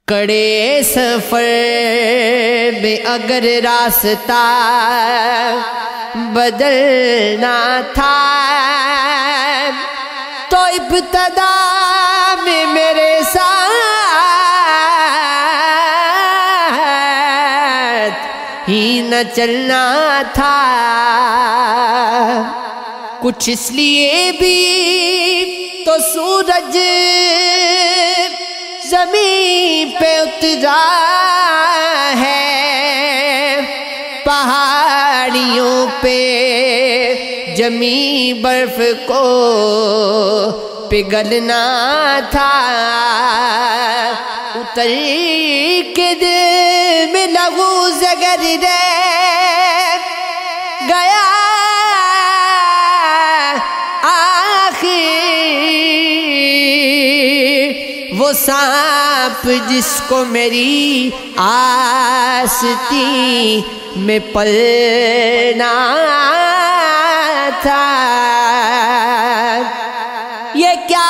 کڑے سفر میں اگر راستہ بدلنا تھا تو ابتدا میں میرے ساتھ ہی نہ چلنا تھا۔ کچھ اس لیے بھی تو سورج زمین پہ اترا ہے، پہاڑیوں پہ جمی برف کو پگھلنا تھا۔ اتر کے دل میں لہو زگر رہ گیا، وہ سانپ جس کو میری آستی میں پلنا تھا۔ یہ کیا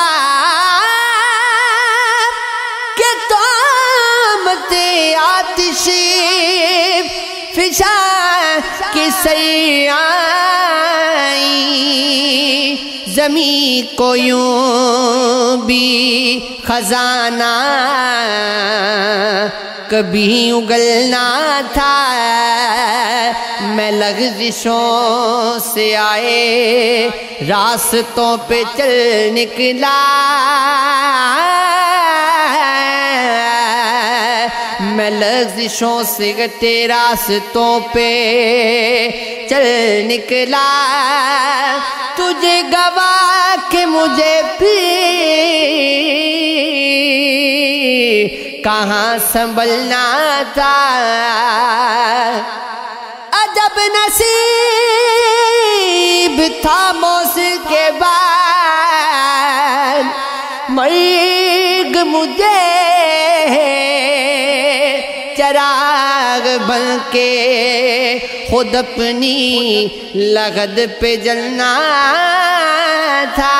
کہ تہمت آتش فشاں کی سیائی، زمین کو یوں بھی خزانہ کبھی اگلنا تھا۔ میں لغزشوں سے آئے راستوں پہ چل نکلا، میں لغزشوں سے گٹے راستوں پہ چل نکلا، تجھے گواہ کہ مجھے بھی کہاں سنبھلنا تھا۔ عجب نصیب تھا موصل کے بعد مرگ مجھے چراغ بن کے خود اپنی لغد پہ جلنا تھا۔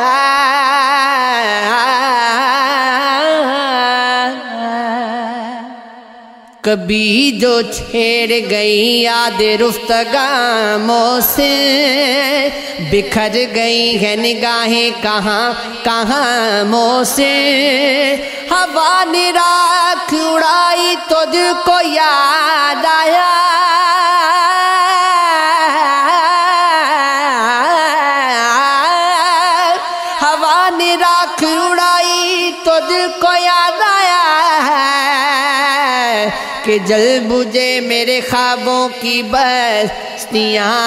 کبھی جو چھیڑ گئی یاد رفتگاموں سے، بکھر گئی ہے نگاہیں کہاں کہاں سے، ہوا نے راکھ اڑائی تو دل کو یاد آیا، ہوا نے راکھ اڑائی تو دل کو یاد آیا کہ جل بجھے میرے خوابوں کی بستیاں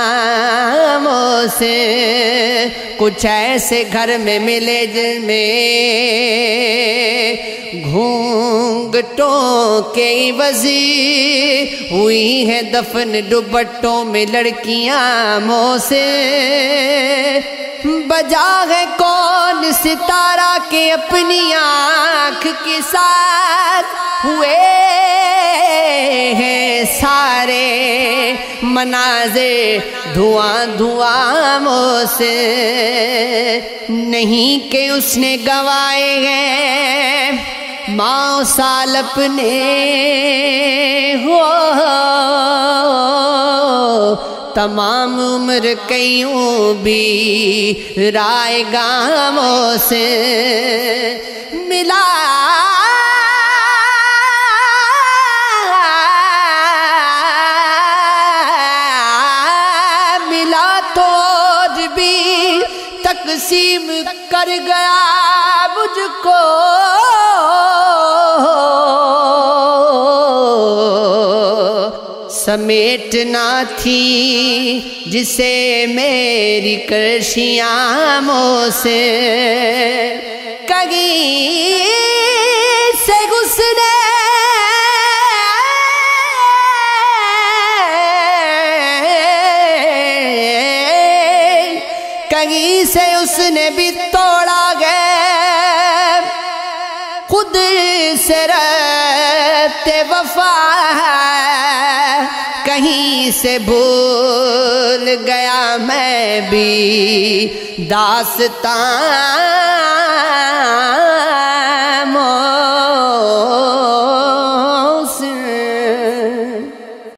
سے۔ کچھ ایسے گھر میں ملے جن میں گھونگھٹوں کے وزیر ہوئی ہیں دفن، دوپٹوں میں لڑکیاں سے۔ بجا ہے کون ستارہ کے اپنی آنکھ کے ساتھ ہوئے ہیں سارے مناظر دھواں دھواں سے۔ نہیں کہ اس نے گوائے ہیں ماں سال اپنے ہو، تمام عمر کئیوں بھی رائے گاموں سے ملا، تقسیم کر گیا مجھ کو سمیٹنا تھی جسے میری کرشیاں سے۔ کہیں سے گزرے کہیں سے اس نے بھی توڑا گیا، خود سے ربط وفا کہیں سے بھول گیا میں بھی داستان